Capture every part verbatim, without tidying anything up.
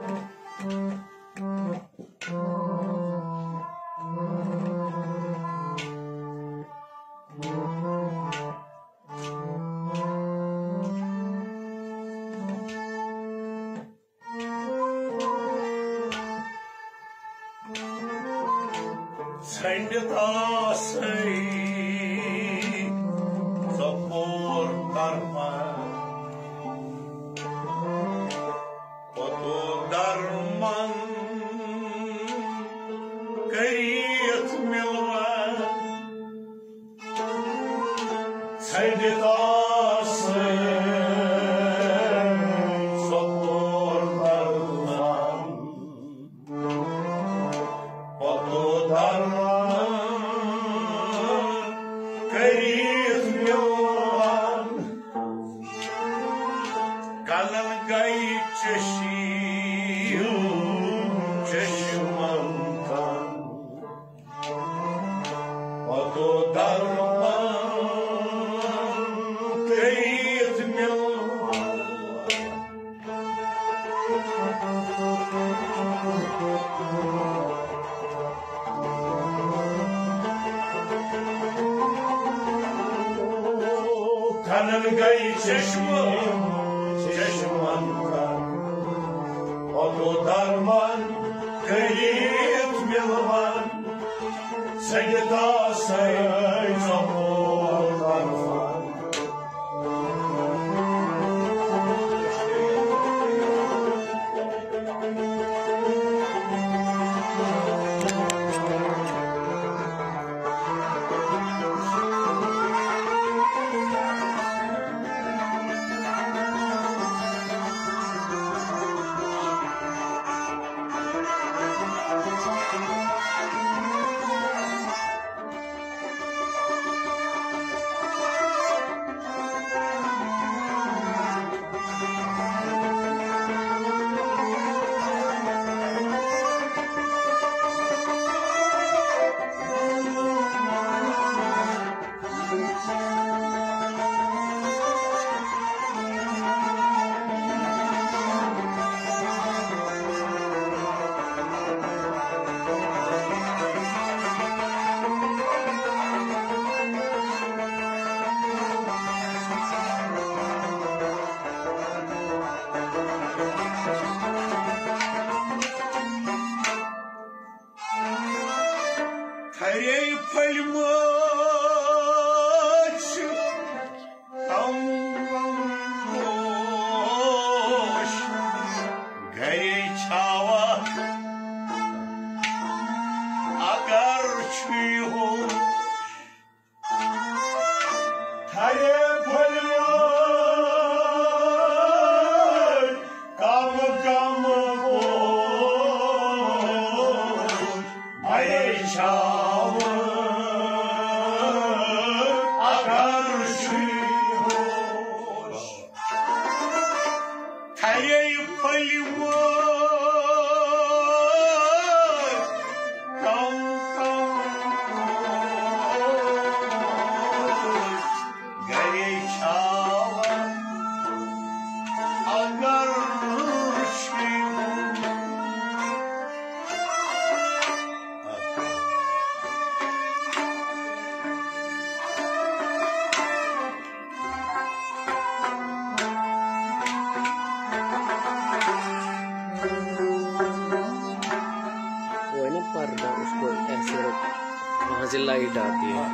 वहां से लाइट आती है।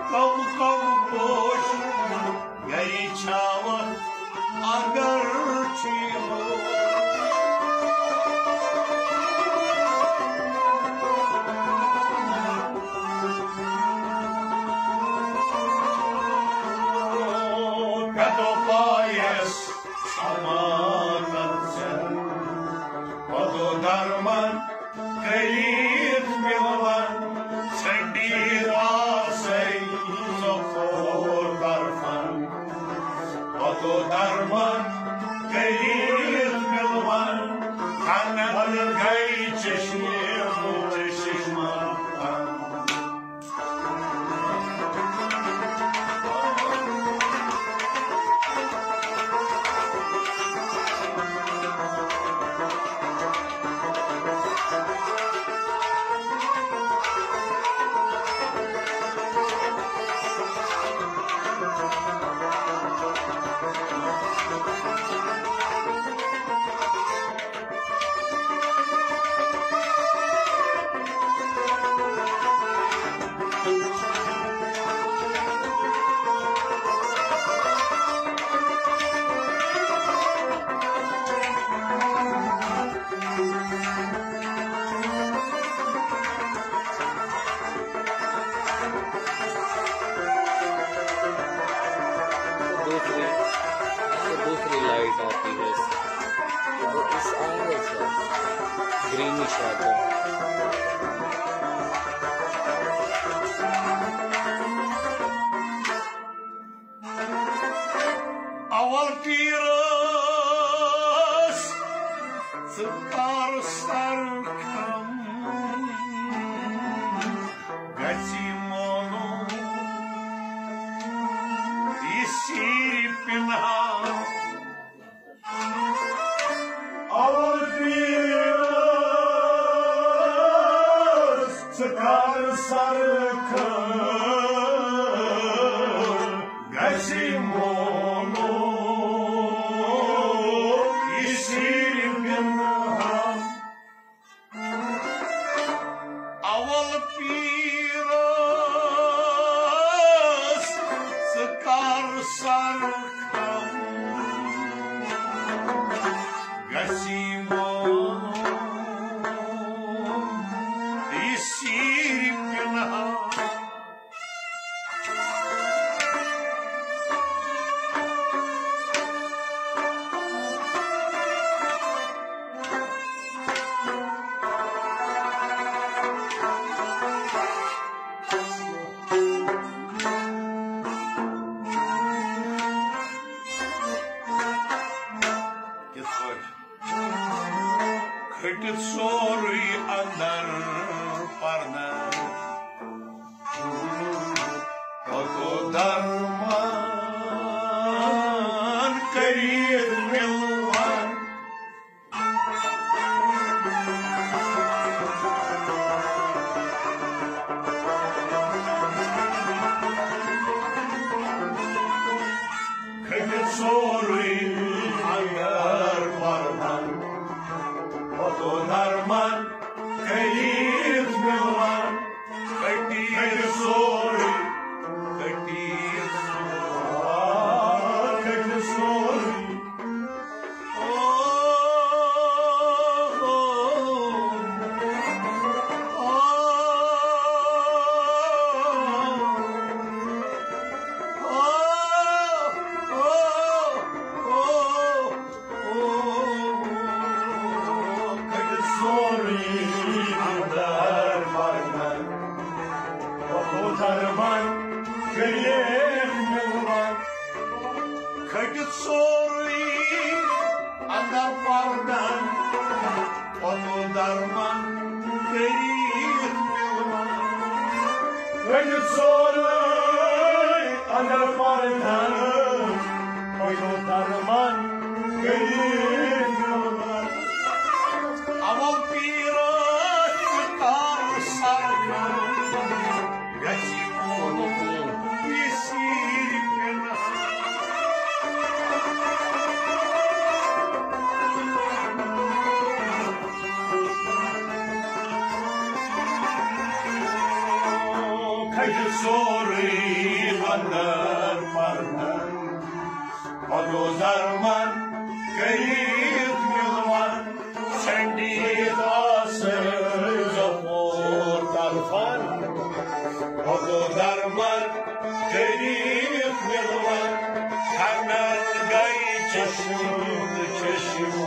कब कब पोश गई छावा अगर थी हो कतो पायस समानत्सन कतो धर्मन करीब मिलवन संडीर आसई सफोर तरफन कतो धर्मन करीब मिलवन खानन गई चश्मे चश्मा अवल पीरस सकार सरकम गसी मोनो इसी पिन्हा अवल पीरस सकार सरकम गसी मोनो अवल पीरस सकार सरकम गसी मोनो इसी पिन्हा खटित सोरी अंदर पर्दा कतो धर्मान करीब मिलवन खटित सोरी अंदर पर्दा कतो धर्मन करीब मिलवन कटीर सोरी कटीर कटीर सोरी ओ ओ ओ धर्मन करीब मिलवन खटित सोरी अंदर पर्दन कतो धर्मन करीब मिलवन खटित सोरी अंदर पर्दन कतो धर्मन करीब मिलवन अवल पीरस सकार सरकम गसी मोनो इसी पिन्हा खटित सोरी Şerif yıllar Hemen gay çeşim çeşim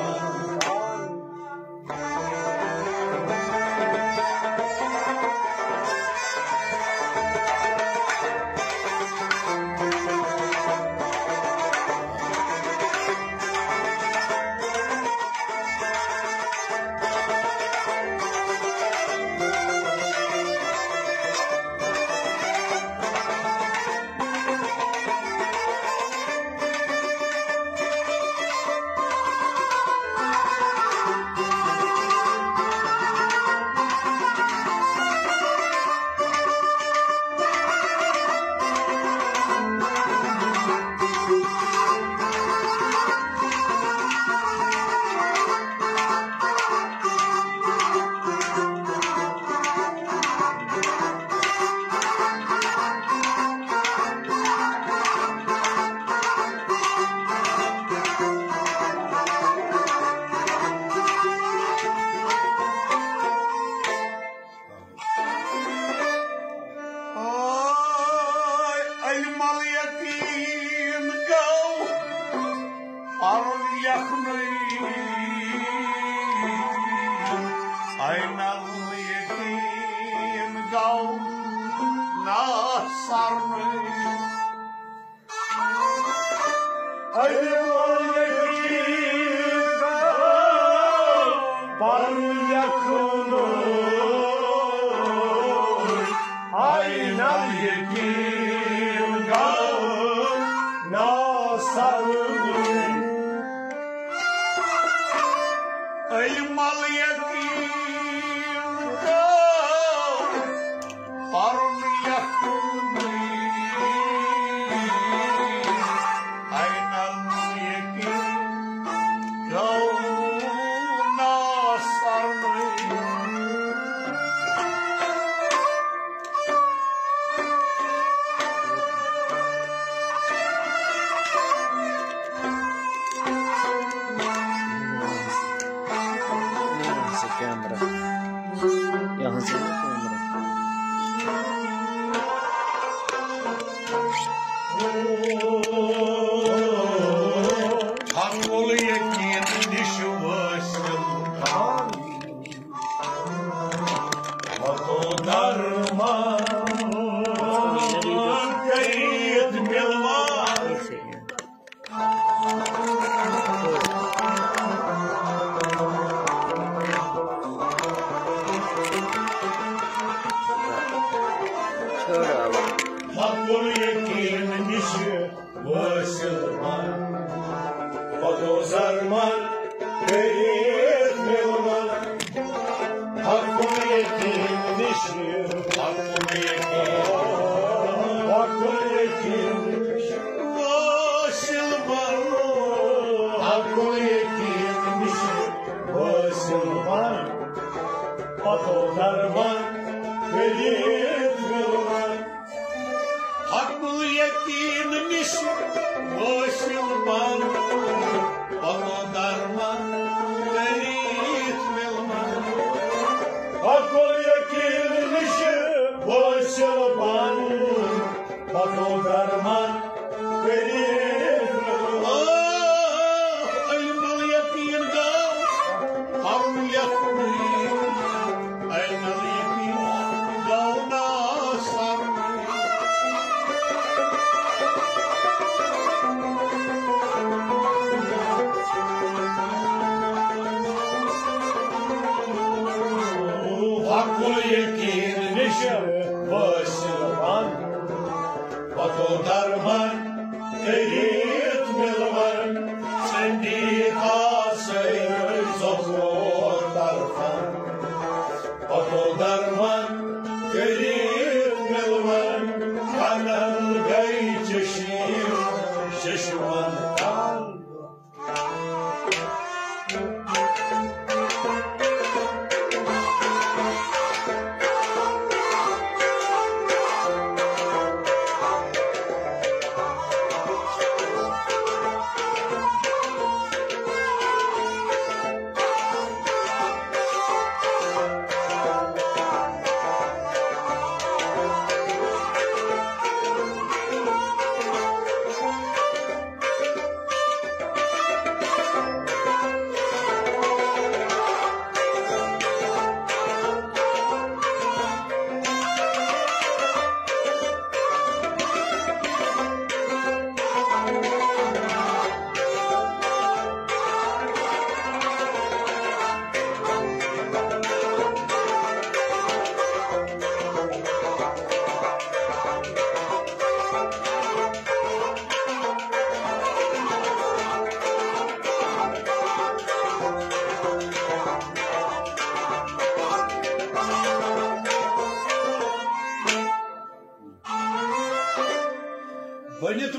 Banit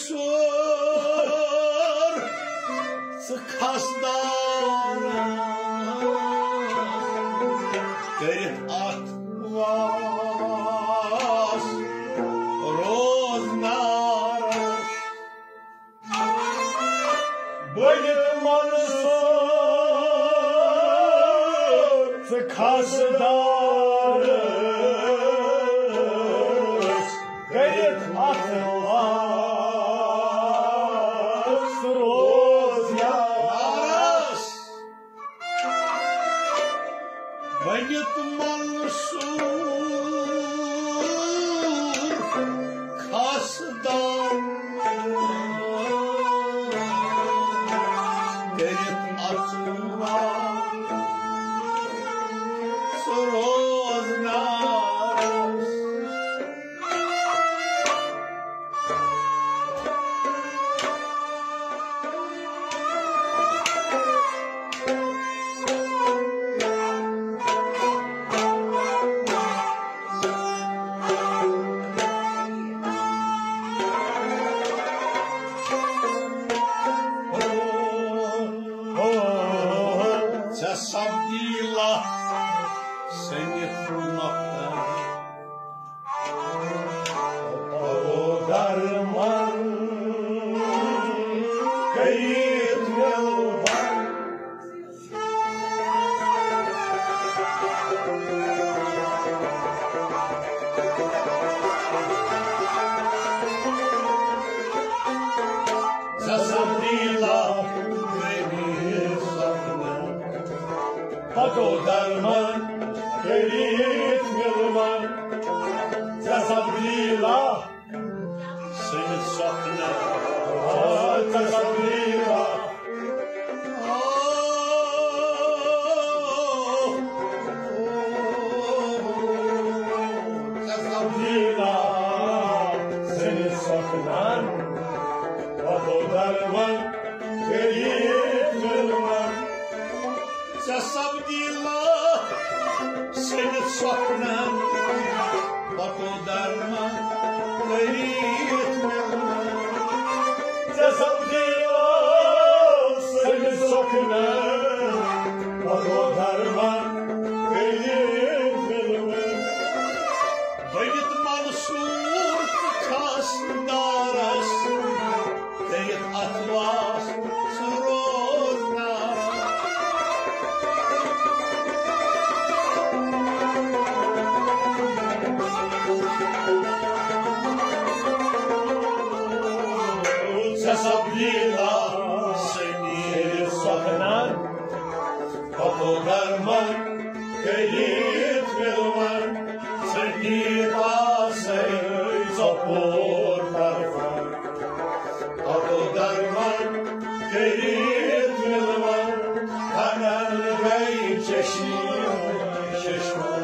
Mansur Sıkasdara Gerit atlas Roznaras Banit Mansur Sıkasdara Gerit atlas Roznaras Banit Mansur Kasdan Gerit atlas Roznaras Sabdila seni tırnaktan o darman kayıt yılvan Sabdila Hato darman, kerit milman, Tasablila, seni sakna, Tasablila, Tasablila, seni sakna, Hato darman, kerit milman, Sabdila seni saknan bak o darman kayıt milman Sabdila seni saknan bak o darman kayıt milman Banit Mansur kasdaras kayıt atlas Roznaras Sabdila seni saknan Hato darman kayıt milman Seni tasay sapor tarfan Hato darman kayıt milman Kanal gay çeşim şeşman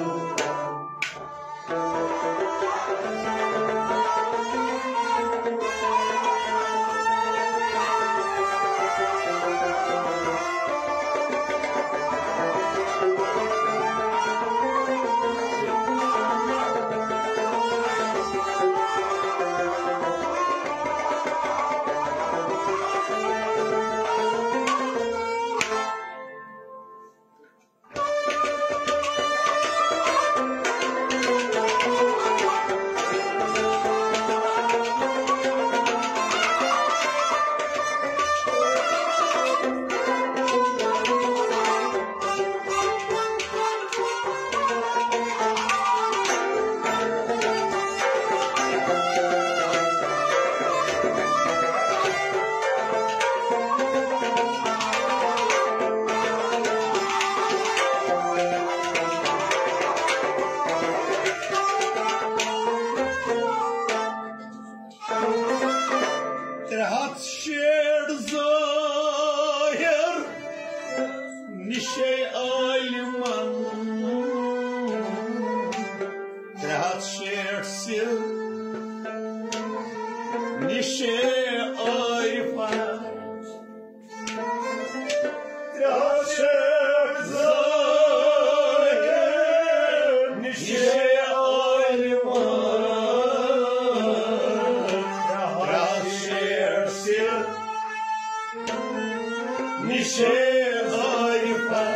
nişe arifa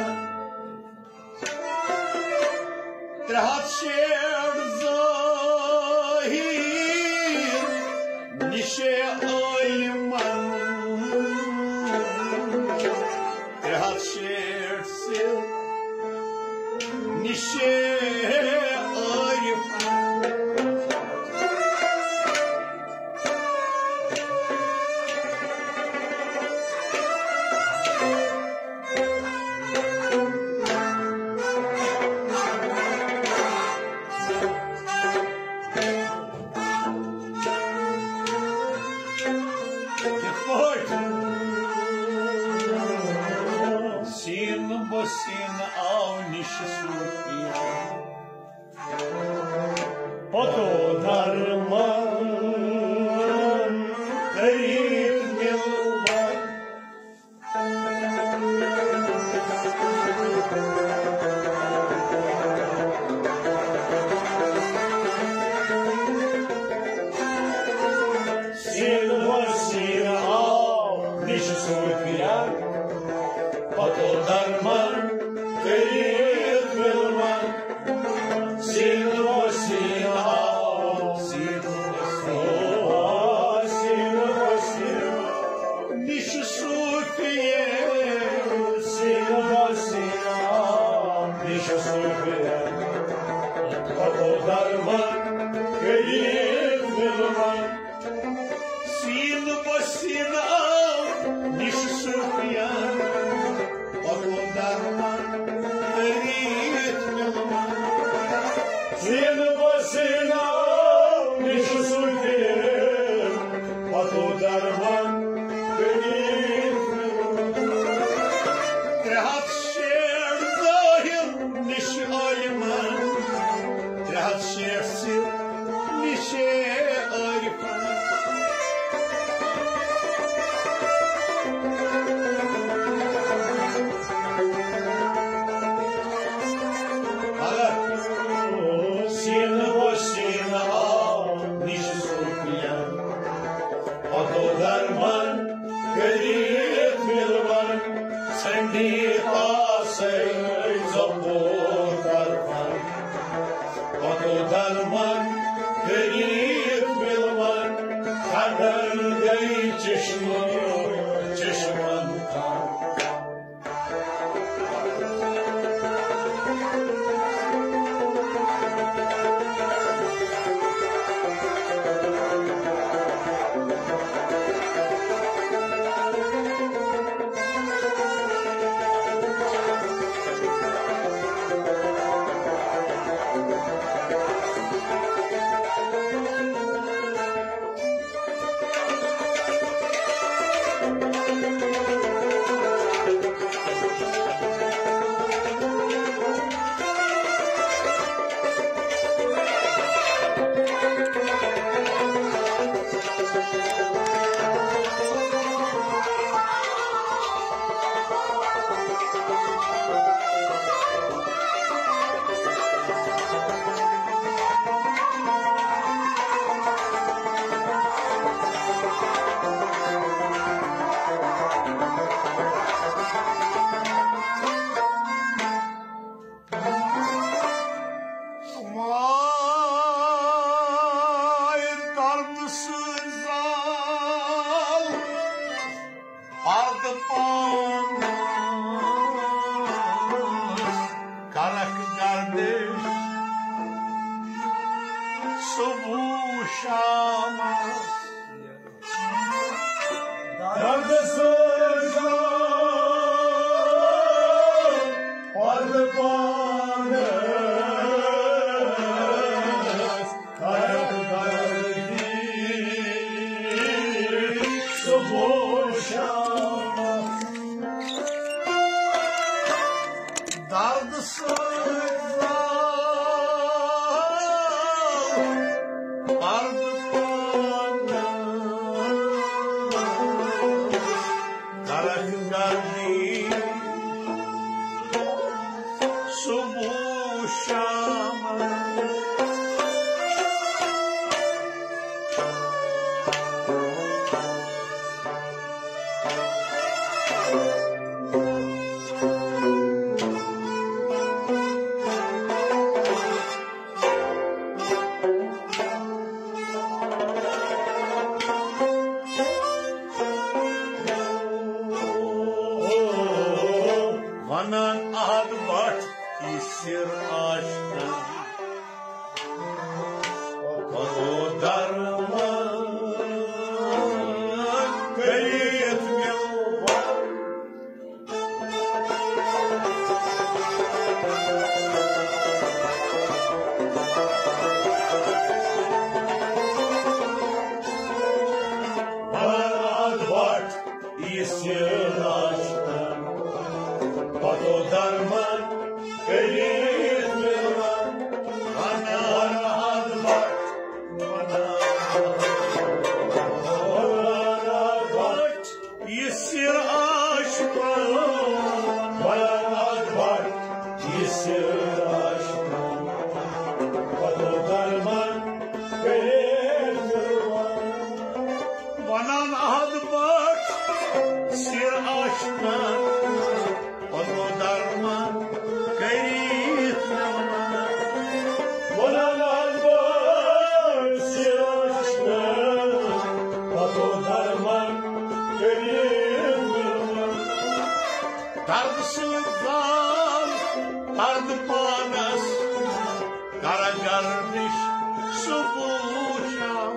Trehat şer zahir nişe ayman Trehat şer sil nişe arifa Sin au niște sufia Poto darman Cărit milva Sin sin au niște sufia Poto darman Cărit milva Sin sin au Sin sin sin Niște sufie Sin sin au Niște sufie Poto darman Cărit milva Sin sin au Niște sufie Sin basina niște sulfir Patu darman Cărit Trehat şer zahir niște ayman Trehat şer sil niște arifa Cărit milvan Sendita să-i zăbor darman Poto darman Cărit milvan Cadăr găi ceșmăn can Shama yisir aşktan Pato darman Elit milman Bana advar Bana advar Yisir aşktan Bana advar Yisir aşktan Pato darman Elit milman Bana advar Sir aşktan Pato darman Elit milman Bana advar Sir aşktan Pato darman Elit milman Targısızdan Tardı panas Kara gardiş Subuşam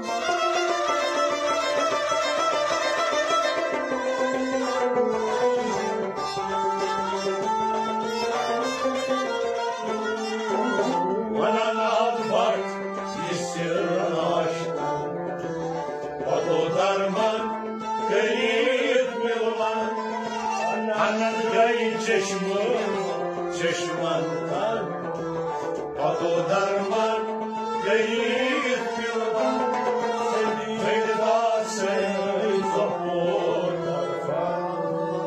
Bana advar Yisir aşktan Pato darman Elit milman Anad gayı çeşman Çeşmandan Pato darman Gayet milman Feyda sey Zahor darfan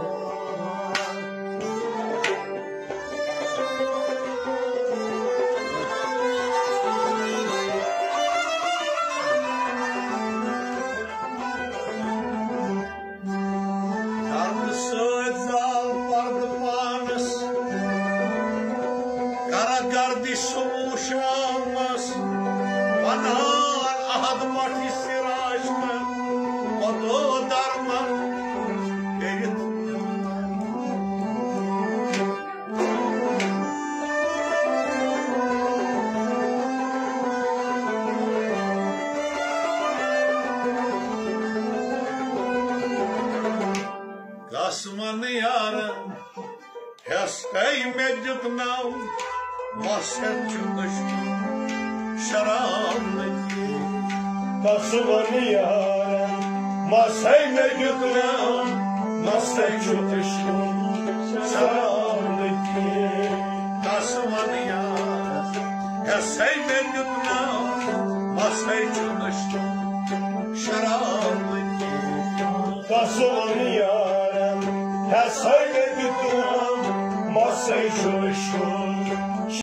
Tanrısı edzal vardı manız Kara gardiş soğuşamaz Bana ahad var yisir aşktan Pato darman Elit Kasmanı yarın Heskay medcuknav Mahset çıkıştı Şaramlıki Kasmanı yarın Masay medcuknav Mahset çıkıştı Şaramlıki Kasmanı yarın Heskay medcuknav Mahset çıkıştı Şaramlıki Kasmanı yarın Heskay medcuknav Masay çıkıştı